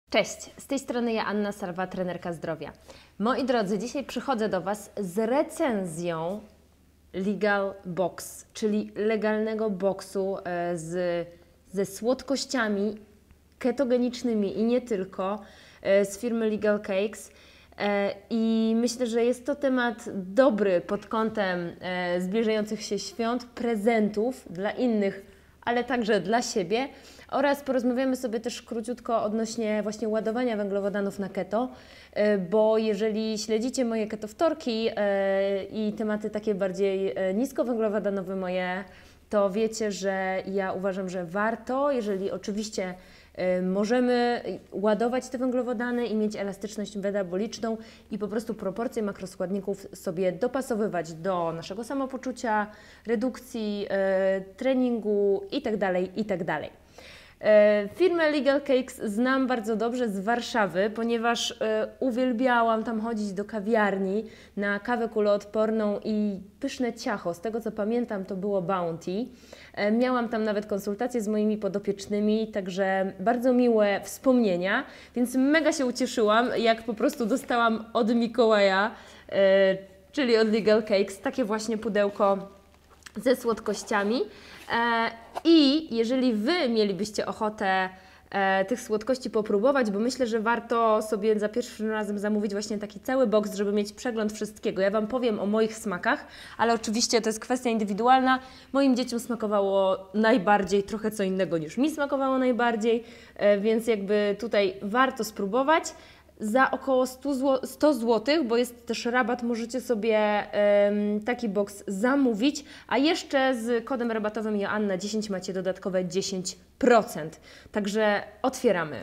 Cześć, z tej strony ja Anna Sarwa, trenerka zdrowia. Moi drodzy, dzisiaj przychodzę do Was z recenzją Legal Box, czyli legalnego boksu ze słodkościami ketogenicznymi i nie tylko, z firmy Legal Cakes. I myślę, że jest to temat dobry pod kątem zbliżających się świąt, prezentów dla innych, ale także dla siebie. Oraz porozmawiamy sobie też króciutko odnośnie właśnie ładowania węglowodanów na keto, bo jeżeli śledzicie moje ketowtorki i tematy takie bardziej niskowęglowodanowe moje, to wiecie, że ja uważam, że warto, jeżeli oczywiście możemy ładować te węglowodany i mieć elastyczność metaboliczną i po prostu proporcje makroskładników sobie dopasowywać do naszego samopoczucia, redukcji, treningu itd., itd. Firmę Legal Cakes znam bardzo dobrze z Warszawy, ponieważ uwielbiałam tam chodzić do kawiarni na kawę kuloodporną i pyszne ciacho. Z tego co pamiętam, to było Bounty. Miałam tam nawet konsultacje z moimi podopiecznymi, także bardzo miłe wspomnienia, więc mega się ucieszyłam, jak po prostu dostałam od Mikołaja, czyli od Legal Cakes, takie właśnie pudełko ze słodkościami. I jeżeli Wy mielibyście ochotę tych słodkości popróbować, bo myślę, że warto sobie za pierwszym razem zamówić właśnie taki cały boks, żeby mieć przegląd wszystkiego. Ja Wam powiem o moich smakach, ale oczywiście to jest kwestia indywidualna. Moim dzieciom smakowało najbardziej trochę co innego niż mi smakowało najbardziej, więc jakby tutaj warto spróbować. Za około 100 zł, bo jest też rabat, możecie sobie taki boks zamówić, a jeszcze z kodem rabatowym Joanna10 macie dodatkowe 10%. Także otwieramy.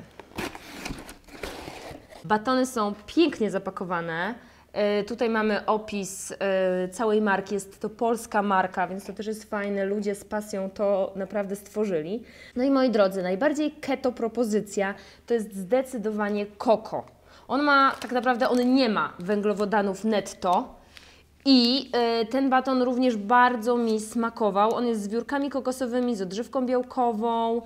Batony są pięknie zapakowane. Tutaj mamy opis całej marki, jest to polska marka, więc to też jest fajne, ludzie z pasją to naprawdę stworzyli. No i moi drodzy, najbardziej keto propozycja to jest zdecydowanie koko. Tak naprawdę on nie ma węglowodanów netto i ten baton również bardzo mi smakował. On jest z wiórkami kokosowymi, z odżywką białkową,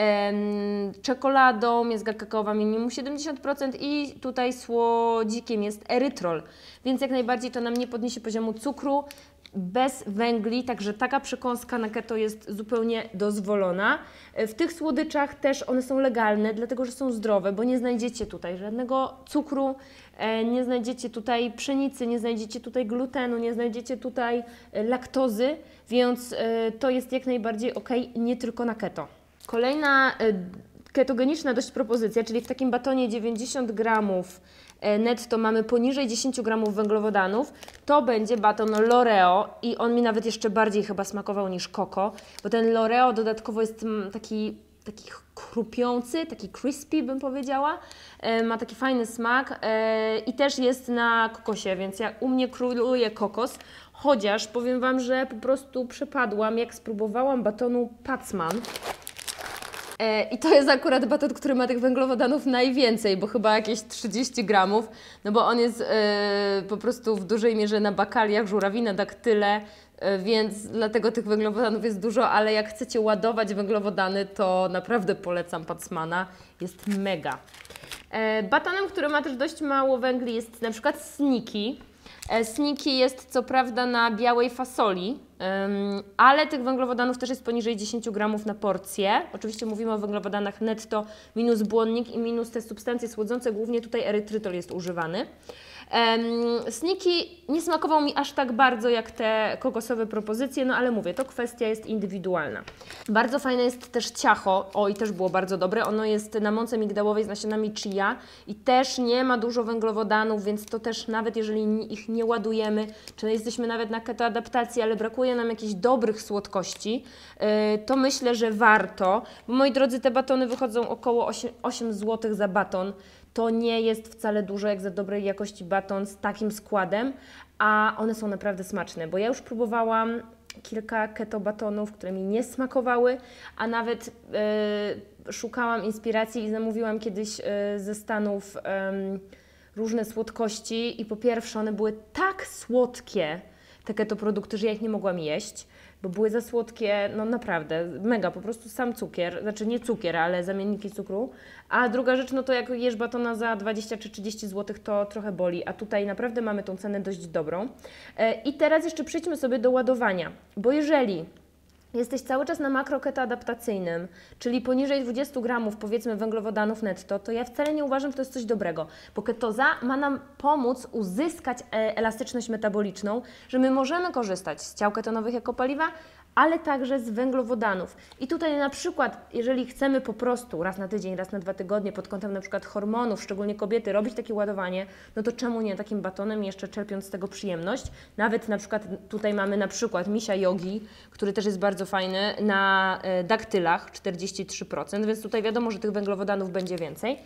czekoladą, jest kakaowa minimum 70% i tutaj słodzikiem jest erytrol, więc jak najbardziej to nam nie podniesie poziomu cukru, bez węgli, także taka przekąska na keto jest zupełnie dozwolona. W tych słodyczach też one są legalne, dlatego że są zdrowe, bo nie znajdziecie tutaj żadnego cukru, nie znajdziecie tutaj pszenicy, nie znajdziecie tutaj glutenu, nie znajdziecie tutaj laktozy, więc to jest jak najbardziej ok, nie tylko na keto. Kolejna ketogeniczna dość propozycja, czyli w takim batonie 90 gramów netto mamy poniżej 10 gramów węglowodanów, to będzie baton L'Oreo i on mi nawet jeszcze bardziej chyba smakował niż koko, bo ten L'Oreo dodatkowo jest taki chrupiący, taki crispy bym powiedziała, ma taki fajny smak i też jest na kokosie, więc u mnie króluje kokos, chociaż powiem Wam, że po prostu przepadłam, jak spróbowałam batonu Pacman. I to jest akurat baton, który ma tych węglowodanów najwięcej, bo chyba jakieś 30 gramów, no bo on jest po prostu w dużej mierze na bakaliach, żurawina, daktyle, więc dlatego tych węglowodanów jest dużo, ale jak chcecie ładować węglowodany, to naprawdę polecam Pacmana, jest mega. Batonem, który ma też dość mało węgli, jest na przykład Sneaky. Sneaky jest co prawda na białej fasoli, ale tych węglowodanów też jest poniżej 10 gramów na porcję. Oczywiście mówimy o węglowodanach netto minus błonnik i minus te substancje słodzące, głównie tutaj erytrytol jest używany. Sneaky nie smakował mi aż tak bardzo jak te kokosowe propozycje, no ale mówię, to kwestia jest indywidualna. Bardzo fajne jest też ciacho, i też było bardzo dobre, ono jest na mące migdałowej z nasionami chia i też nie ma dużo węglowodanów, więc to też nawet jeżeli ich nie ładujemy, czy jesteśmy nawet na ketoadaptacji, ale brakuje nam jakichś dobrych słodkości, to myślę, że warto, bo moi drodzy, te batony wychodzą około 8 zł za baton. To nie jest wcale dużo jak za dobrej jakości baton z takim składem, a one są naprawdę smaczne, bo ja już próbowałam kilka keto batonów, które mi nie smakowały, a nawet szukałam inspiracji i zamówiłam kiedyś ze Stanów różne słodkości i po pierwsze one były tak słodkie, te keto produkty, że ja ich nie mogłam jeść. bo były za słodkie, no naprawdę, mega, po prostu sam cukier, znaczy nie cukier, ale zamienniki cukru. A druga rzecz, no to jak jesz batona za 20 czy 30 zł, to trochę boli, a tutaj naprawdę mamy tą cenę dość dobrą. I teraz jeszcze przejdźmy sobie do ładowania, bo jeżeli jesteś cały czas na makroketo adaptacyjnym, czyli poniżej 20 gramów powiedzmy węglowodanów netto, to ja wcale nie uważam, że to jest coś dobrego, bo ketoza ma nam pomóc uzyskać elastyczność metaboliczną, że my możemy korzystać z ciał ketonowych jako paliwa, ale także z węglowodanów. I tutaj na przykład, jeżeli chcemy po prostu raz na tydzień, raz na 2 tygodnie pod kątem na przykład hormonów, szczególnie kobiety, robić takie ładowanie, no to czemu nie takim batonem, jeszcze czerpiąc z tego przyjemność. Nawet na przykład tutaj mamy na przykład misia jogi, który też jest bardzo fajny, na daktylach 43%, więc tutaj wiadomo, że tych węglowodanów będzie więcej.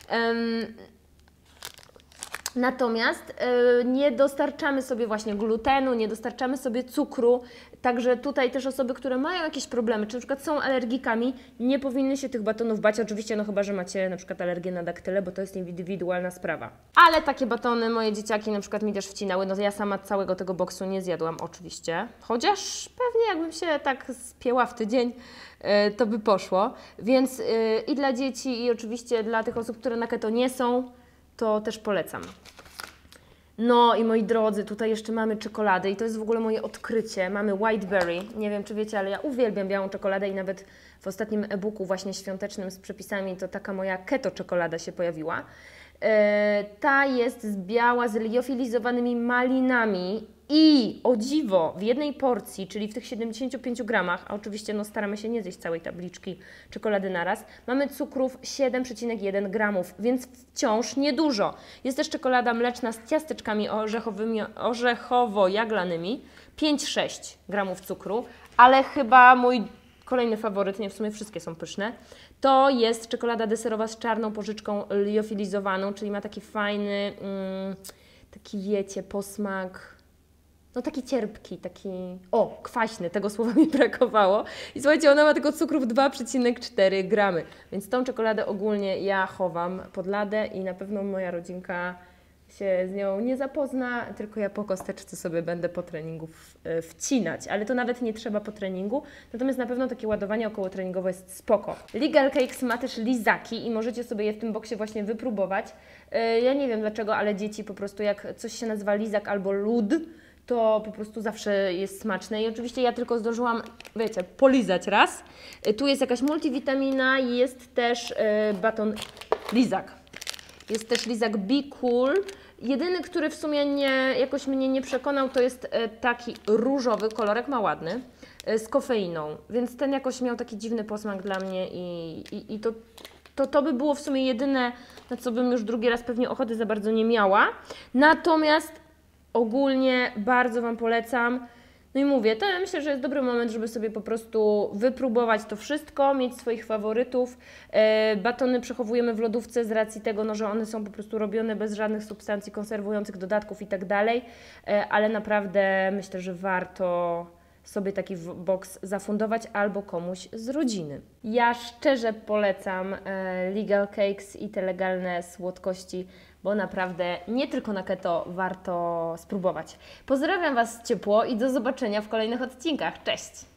Natomiast nie dostarczamy sobie właśnie glutenu, nie dostarczamy sobie cukru, także tutaj też osoby, które mają jakieś problemy, czy na przykład są alergikami, nie powinny się tych batonów bać, oczywiście, no chyba, że macie na przykład alergię na daktyle, bo to jest indywidualna sprawa. Ale takie batony moje dzieciaki na przykład mi też wcinały, no ja sama całego tego boksu nie zjadłam oczywiście, chociaż pewnie jakbym się tak spięła w tydzień, to by poszło, więc i dla dzieci i oczywiście dla tych osób, które na keto nie są, to też polecam. No i moi drodzy, tutaj jeszcze mamy czekoladę i to jest w ogóle moje odkrycie. Mamy Whiteberry. Nie wiem, czy wiecie, ale ja uwielbiam białą czekoladę i nawet w ostatnim e-booku właśnie świątecznym z przepisami to taka moja keto czekolada się pojawiła. Ta jest biała z liofilizowanymi malinami i o dziwo w jednej porcji, czyli w tych 75 gramach, a oczywiście no, staramy się nie zjeść całej tabliczki czekolady naraz, mamy cukrów 7,1 gramów, więc wciąż niedużo. Jest też czekolada mleczna z ciasteczkami orzechowo-jaglanymi, 5,6 gramów cukru, ale chyba mój kolejny faworyt, nie w sumie wszystkie są pyszne, to jest czekolada deserowa z czarną porzeczką liofilizowaną, czyli ma taki fajny, taki wiecie, posmak, no taki cierpki, taki, kwaśny, tego słowa mi brakowało. I słuchajcie, ona ma tylko cukrów 2,4 gramy, więc tą czekoladę ogólnie ja chowam pod ladę i na pewno moja rodzinka się z nią nie zapozna, tylko ja po kosteczce sobie będę po treningu wcinać, ale to nawet nie trzeba po treningu, natomiast na pewno takie ładowanie okołotreningowe jest spoko. Legal Cakes ma też lizaki i możecie sobie je w tym boksie właśnie wypróbować. Ja nie wiem dlaczego, ale dzieci po prostu jak coś się nazywa lizak albo lód, to po prostu zawsze jest smaczne i oczywiście ja tylko zdążyłam, wiecie, polizać raz. Tu jest jakaś multivitamina, jest też baton lizak. Jest też lizak Be Cool. Jedyny, który w sumie jakoś mnie nie przekonał, to jest taki różowy, kolorek ma ładny, z kofeiną. Więc ten jakoś miał taki dziwny posmak dla mnie i to by było w sumie jedyne, na co bym już drugi raz pewnie ochoty za bardzo nie miała. Natomiast ogólnie bardzo Wam polecam. No i mówię, to ja myślę, że jest dobry moment, żeby sobie po prostu wypróbować to wszystko, mieć swoich faworytów. Batony przechowujemy w lodówce z racji tego, no, że one są po prostu robione bez żadnych substancji konserwujących, dodatków i tak dalej, ale naprawdę myślę, że warto sobie taki box zafundować albo komuś z rodziny. Ja szczerze polecam Legal Cakes i te legalne słodkości, bo naprawdę nie tylko na keto warto spróbować. Pozdrawiam Was ciepło i do zobaczenia w kolejnych odcinkach. Cześć!